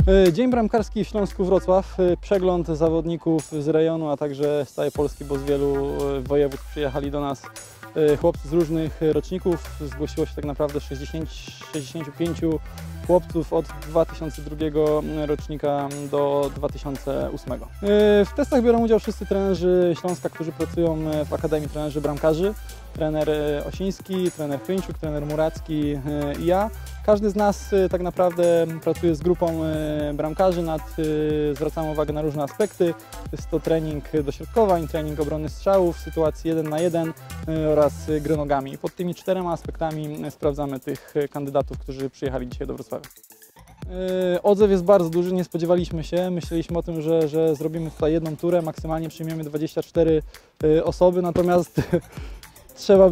Dzień bramkarski w Śląsku Wrocław. Przegląd zawodników z rejonu, a także z całej Polski, bo z wielu województw przyjechali do nas chłopcy z różnych roczników. Zgłosiło się tak naprawdę 65 chłopców od 2002 rocznika do 2008. W testach biorą udział wszyscy trenerzy Śląska, którzy pracują w Akademii Trenerzy Bramkarzy. Trener Osiński, trener Chryńczuk, trener Muracki i ja. Każdy z nas tak naprawdę pracuje z grupą bramkarzy, zwracamy uwagę na różne aspekty. Jest to trening dośrodkowań, trening obrony strzałów, sytuacji 1 na 1 oraz gry nogami. Pod tymi 4 aspektami sprawdzamy tych kandydatów, którzy przyjechali dzisiaj do Wrocławia. Odzew jest bardzo duży, nie spodziewaliśmy się. Myśleliśmy o tym, że zrobimy tutaj jedną turę, maksymalnie przyjmiemy 24 osoby, natomiast trzeba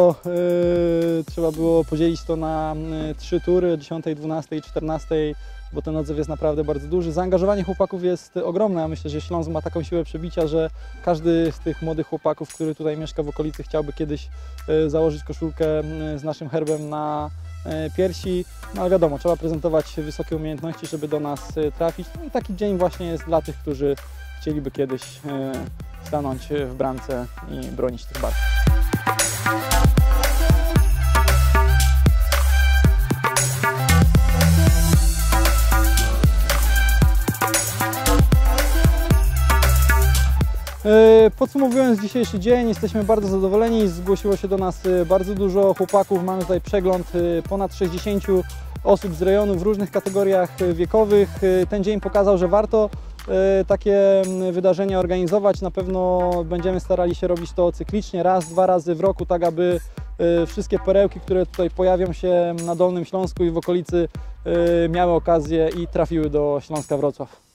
było podzielić to na 3 tury, 10, 12 i 14, bo ten odzew jest naprawdę bardzo duży. Zaangażowanie chłopaków jest ogromne. Ja myślę, że Śląsk ma taką siłę przebicia, że każdy z tych młodych chłopaków, który tutaj mieszka w okolicy, chciałby kiedyś założyć koszulkę z naszym herbem na piersi. No ale wiadomo, trzeba prezentować wysokie umiejętności, żeby do nas trafić. No i taki dzień właśnie jest dla tych, którzy chcieliby kiedyś stanąć w bramce i bronić tych barw. Podsumowując dzisiejszy dzień, jesteśmy bardzo zadowoleni. Zgłosiło się do nas bardzo dużo chłopaków. Mamy tutaj przegląd ponad 60 osób z rejonu w różnych kategoriach wiekowych. Ten dzień pokazał, że warto takie wydarzenia organizować. Na pewno będziemy starali się robić to cyklicznie, raz, 2 razy w roku, tak aby wszystkie perełki, które tutaj pojawią się na Dolnym Śląsku i w okolicy, miały okazję i trafiły do Śląska Wrocław.